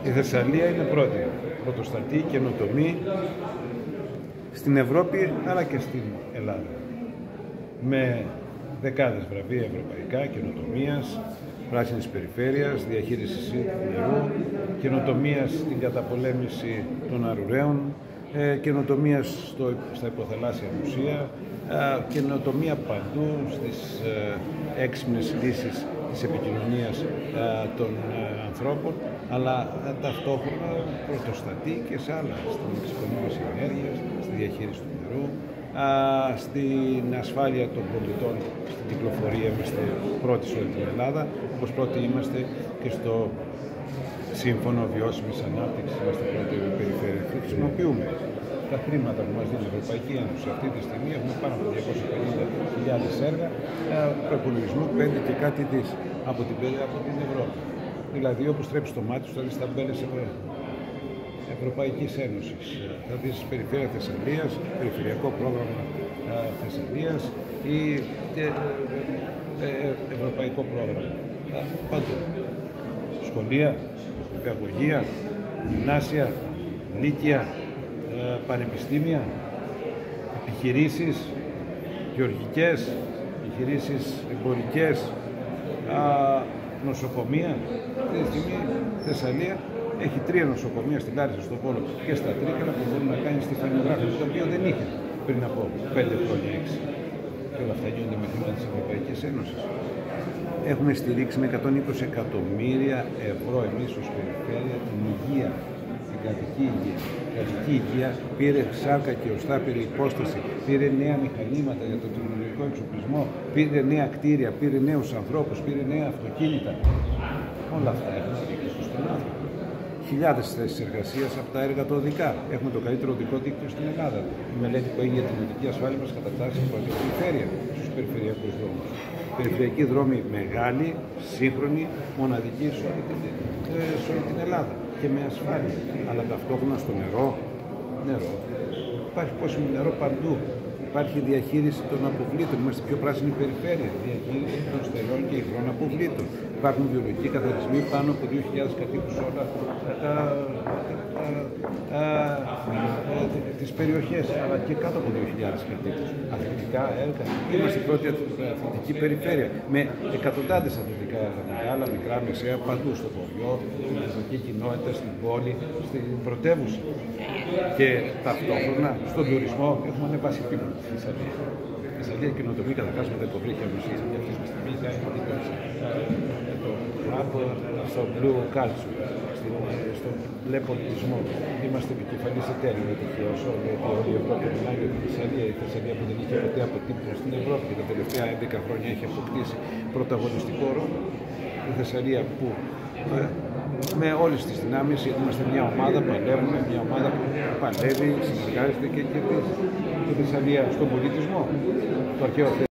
Η Θεσσαλία είναι πρώτη, πρωτοστατή, καινοτομή στην Ευρώπη αλλά και στην Ελλάδα. Με δεκάδες βραβεία ευρωπαϊκά, καινοτομίας, πράσινης περιφέρειας, διαχείρισης νερού, καινοτομίας στην καταπολέμηση των αρουραίων, καινοτομίας στα υποθαλάσσια μουσεία, καινοτομία παντού στις έξυπνες λύσεις της επικοινωνίας των ανθρώπων, αλλά ταυτόχρονα πρωτοστατεί και σε άλλα, στην εξοικονόμηση ενέργειας, στη διαχείριση του νερού, στην ασφάλεια των πολιτών, στην κυκλοφορία. Είμαστε πρώτοι σε όλη την Ελλάδα, όπως πρώτοι είμαστε και στο Σύμφωνο Βιώσιμης Ανάπτυξης, είμαστε πρώτη περιφέρεια. Χρησιμοποιούμε τα χρήματα που μας δίνει η Ευρωπαϊκή Ένωση. Αυτή τη στιγμή έχουμε πάνω από 250.000 έργα προπολογισμού 5 και κάτι δις από την Ευρώπη. Δηλαδή, όπως τρέψει το μάτι σου, θα δεις ταμπέλες Ευρωπαϊκής Ένωσης. Θα δεις περιφέρεια Θεσσαλίας, περιφερειακό πρόγραμμα Θεσσαλίας ή ευρωπαϊκό πρόγραμμα. Παντού. Σχολεία, υπηαγωγεία, γυμνάσια, λύκεια, πανεπιστήμια, επιχειρήσεις γεωργικές, επιχειρήσεις εμπορικές, νοσοκομεία. Αυτή τη στιγμή η Θεσσαλία έχει 3 νοσοκομεία στην Λάρισα, στον Πόλο και στα Τρίκαλα που μπορεί να κάνει στιφανιογράφηση, το οποίο δεν είχε πριν από 5 χρόνια, 6. Και όλα αυτά γίνονται με χρήματα της Ευρωπαϊκής Ένωσης. Έχουμε στηρίξει με 120 εκατομμύρια ευρώ εμείς ως περιφέρεια την υγεία, την κρατική υγεία. Η κρατική υγεία πήρε σάρκα και οστά, πήρε υπόσταση, πήρε νέα μηχανήματα για τον τεχνολογικό εξοπλισμό, πήρε νέα κτίρια, πήρε νέους ανθρώπους, πήρε νέα αυτοκίνητα. Όλα αυτά έχουν στηρίξει στον άνθρωπο. Χιλιάδες θέσεις εργασίας από τα έργα τα οδικά. Έχουμε το καλύτερο οδικό δίκτυο στην Ελλάδα. Η μελέτη που έγινε για την οδική ασφάλεια μας κατατάσσει την πρώτη περιφέρεια στους περιφερειακούς δρόμους. Περιφερειακοί δρόμοι μεγάλοι, σύγχρονοι, μοναδικοί σε όλη την Ελλάδα και με ασφάλεια. Αλλά ταυτόχρονα στο νερό. Υπάρχει πόσιμο νερό παντού. Υπάρχει διαχείριση των αποβλήτων. Είμαστε πιο πράσινη περιφέρεια. Διαχείριση των στερεών και υγρών αποβλήτων. Υπάρχουν βιολογικοί καθαρισμοί πάνω από 2.000 κατοίκους όλα τις περιοχές, αλλά και κάτω από 2.000 κατοίκους. Αθλητικά έργα. Είμαστε η πρώτη αθλητική περιφέρεια με εκατοντάδες αθλητικά έργα, μεγάλα, μικρά, μεσαία, παντού στο χωριό, στην εθνική κοινότητα, στην πόλη, στην πρωτεύουσα. Και ταυτόχρονα στον τουρισμό έχουμε ανεβάσει επίπεδο τη Θεσσαλία. Η Θεσσαλία καινοτομεί καταρχάς με τα υποβρύχια μουσεία. Για αυτή τη στιγμή κάνει στο Blue Culture, στον μπλε πολιτισμό. Είμαστε επικεφαλής εταίροι, είναι τυχαίως, γιατί όλη η Ευρώπη μιλάει για τη Θεσσαλία. Η Θεσσαλία που δεν είχε ποτέ αποτύπωμα στην Ευρώπη και τα τελευταία 11 χρόνια έχει αποκτήσει πρωταγωνιστικό ρόλο. Η Θεσσαλία που με όλες τις δυνάμεις είμαστε μια ομάδα, παλεύουμε, μια ομάδα που παλεύει, συνεργάζεται και κερδίζει. Η Θεσσαλία στον πολιτισμό, το αρχαίο